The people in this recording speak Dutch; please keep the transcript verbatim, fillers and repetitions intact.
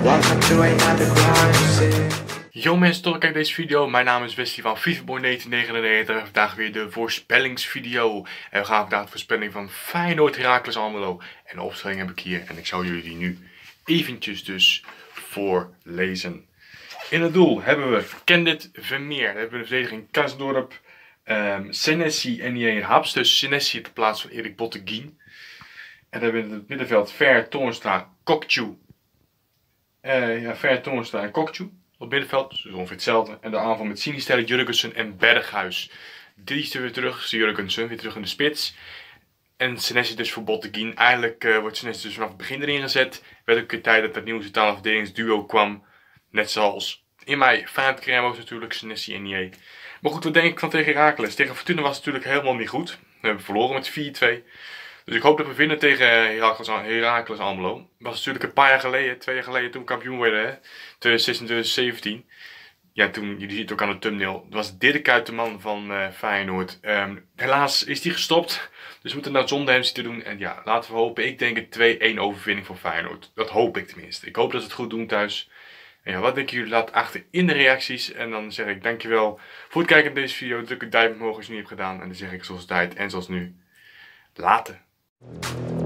Welcome to another crime scene. Yo mensen, tot kijken deze video. Mijn naam is Wesley van FIFAboy negentien negenennegentig. Vandaag weer de voorspellingsvideo. En we gaan vandaag de voorspelling van Feyenoord Heracles Almelo. En de opstelling heb ik hier. En ik zal jullie die nu eventjes dus voorlezen. In het doel hebben we Kendit Vermeer. Dan hebben we de verdediging Karsdorp, um, Senesi en J. Haps. Dus Senesi ter plaats van Erik Botteguin. En dan hebben we in het middenveld Ver, Toornstra, Kokchu. Uh, ja, Ver, Toornstra en Kokchu. Op middenveld, dus ongeveer hetzelfde. En de aanval met Sinister, Jurgensen en Berghuis. Die is er weer terug. Jurgensen weer terug in de spits. En Senesi dus voor Botteguin. Eigenlijk uh, wordt Senesi dus vanaf het begin erin gezet. Werd ook een tijd dat het nieuwe centrale verdedigingsduo kwam. Net zoals in mijn Feyenoord Cremos natuurlijk, Senesi en J. Maar goed, wat denk ik van tegen Heracles? Tegen Fortuna was het natuurlijk helemaal niet goed. We hebben verloren met vier twee. Dus ik hoop dat we winnen tegen Heracles, Heracles Almelo. Dat was natuurlijk een paar jaar geleden, twee jaar geleden toen we kampioen werden, hè? tweeduizend zestien, tweeduizend zeventien. Ja, toen, jullie zien het ook aan de thumbnail. Het was Dirk Kuyt-man van uh, Feyenoord. Um, helaas is die gestopt. Dus we moeten nou zonder hem zitten doen. En ja, laten we hopen. Ik denk een twee-een overwinning voor Feyenoord. Dat hoop ik tenminste. Ik hoop dat ze het goed doen thuis. En ja, wat denken jullie? Laat achter in de reacties. En dan zeg ik dankjewel voor het kijken naar deze video. Druk een duimpje omhoog als je het niet hebt gedaan. En dan zeg ik zoals tijd en zoals nu. Later.